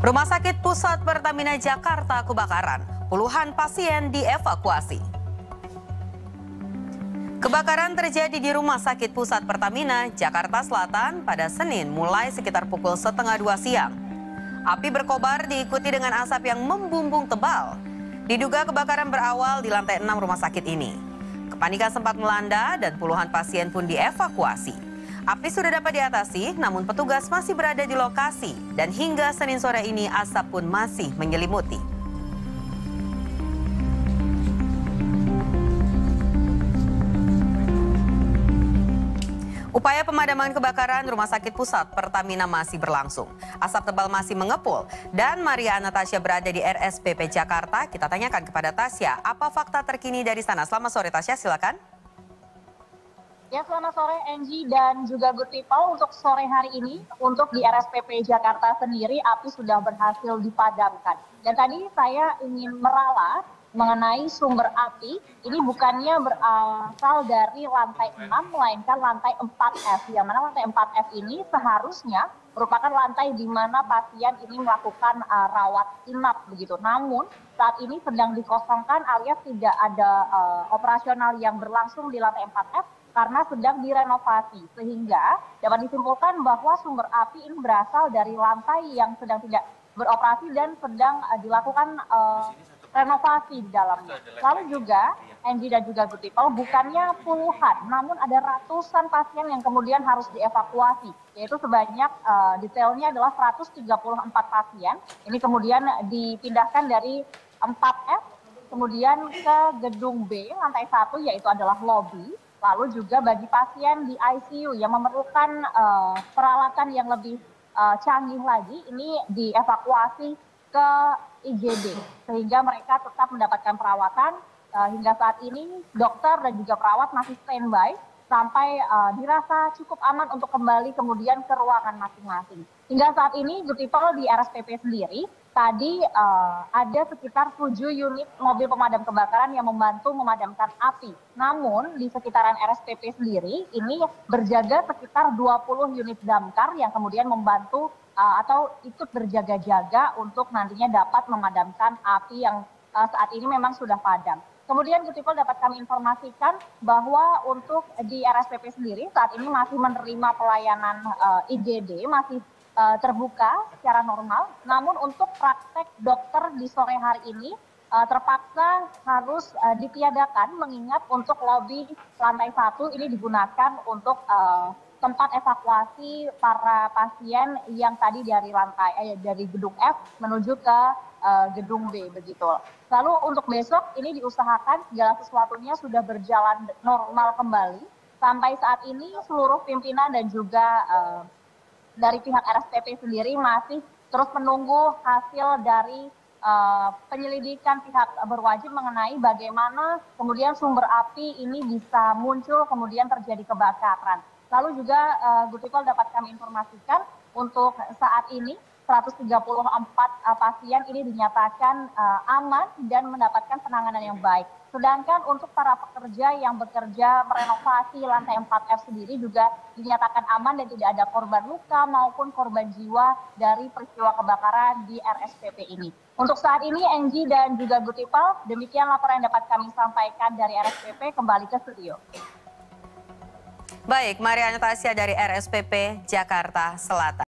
Rumah Sakit Pusat Pertamina Jakarta kebakaran. Puluhan pasien dievakuasi. Kebakaran terjadi di Rumah Sakit Pusat Pertamina Jakarta Selatan pada Senin mulai sekitar pukul 1:30 siang. Api berkobar diikuti dengan asap yang membumbung tebal. Diduga kebakaran berawal di lantai 6 rumah sakit ini. Kepanikan sempat melanda dan puluhan pasien pun dievakuasi. Api sudah dapat diatasi, namun petugas masih berada di lokasi dan hingga Senin sore ini asap pun masih menyelimuti. Upaya pemadaman kebakaran Rumah Sakit Pusat Pertamina masih berlangsung. Asap tebal masih mengepul dan Maria Natasha berada di RSPP Jakarta. Kita tanyakan kepada Tasya, apa fakta terkini dari sana? Selamat sore Tasya, silakan. Ya, selamat sore Angie dan juga Good People. Untuk sore hari ini, untuk di RSPP Jakarta sendiri, api sudah berhasil dipadamkan. Dan tadi saya ingin meralat mengenai sumber api. Ini bukannya berasal dari lantai 6, melainkan lantai 4F. Yang mana lantai 4F ini seharusnya merupakan lantai di mana pasien ini melakukan rawat inap begitu. Namun saat ini sedang dikosongkan alias tidak ada operasional yang berlangsung di lantai 4F. Karena sedang direnovasi, sehingga dapat disimpulkan bahwa sumber api ini berasal dari lantai yang sedang tidak beroperasi dan sedang dilakukan renovasi di dalamnya. Lalu juga, Angie dan juga Good People, bukannya puluhan, namun ada ratusan pasien yang kemudian harus dievakuasi, yaitu sebanyak detailnya adalah 134 pasien. Ini kemudian dipindahkan dari 4F, kemudian ke gedung B, lantai 1, yaitu adalah lobby. Lalu juga bagi pasien di ICU yang memerlukan peralatan yang lebih canggih lagi, ini dievakuasi ke IGD. Sehingga mereka tetap mendapatkan perawatan. Hingga saat ini dokter dan juga perawat masih standby sampai dirasa cukup aman untuk kembali kemudian ke ruangan masing-masing. Hingga saat ini, Good People, di RSPP sendiri, tadi ada sekitar 7 unit mobil pemadam kebakaran yang membantu memadamkan api. Namun di sekitaran RSPP sendiri ini berjaga sekitar 20 unit damkar yang kemudian membantu atau ikut berjaga-jaga untuk nantinya dapat memadamkan api yang saat ini memang sudah padam. Kemudian Good People, dapat kami informasikan bahwa untuk di RSPP sendiri saat ini masih menerima pelayanan IGD, masih terbuka secara normal. Namun untuk praktek dokter di sore hari ini terpaksa harus ditiadakan mengingat untuk lobi lantai 1 ini digunakan untuk tempat evakuasi para pasien yang tadi dari dari gedung F menuju ke gedung B begitu. Lalu untuk besok ini diusahakan segala sesuatunya sudah berjalan normal kembali. Sampai saat ini seluruh pimpinan dan juga dari pihak RSPP sendiri masih terus menunggu hasil dari penyelidikan pihak berwajib mengenai bagaimana kemudian sumber api ini bisa muncul kemudian terjadi kebakaran. Lalu juga Good People, dapat kami informasikan untuk saat ini 134 pasien ini dinyatakan aman dan mendapatkan penanganan yang baik. Sedangkan untuk para pekerja yang bekerja merenovasi lantai 4F sendiri juga dinyatakan aman dan tidak ada korban luka maupun korban jiwa dari peristiwa kebakaran di RSPP ini. Untuk saat ini Angie dan juga Good People, demikian laporan yang dapat kami sampaikan dari RSPP. Kembali ke studio. Baik, Maria Natasha dari RSPP Jakarta Selatan.